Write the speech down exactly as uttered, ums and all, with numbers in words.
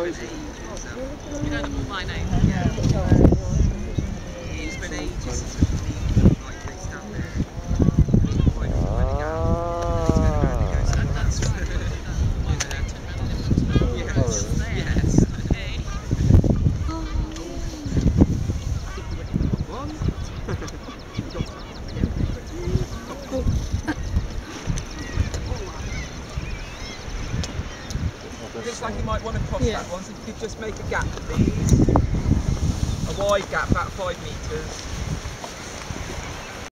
ages. You know them all by name? Yeah. It's been ages since we've been like they stand there. Quite finding out. They turn around and go, so that's right. Yes, yes. Okay. I think we went in the one. We got to again. Looks like you might want to cross Yeah. that one, so if you could just make a gap, please. A wide gap, about five metres.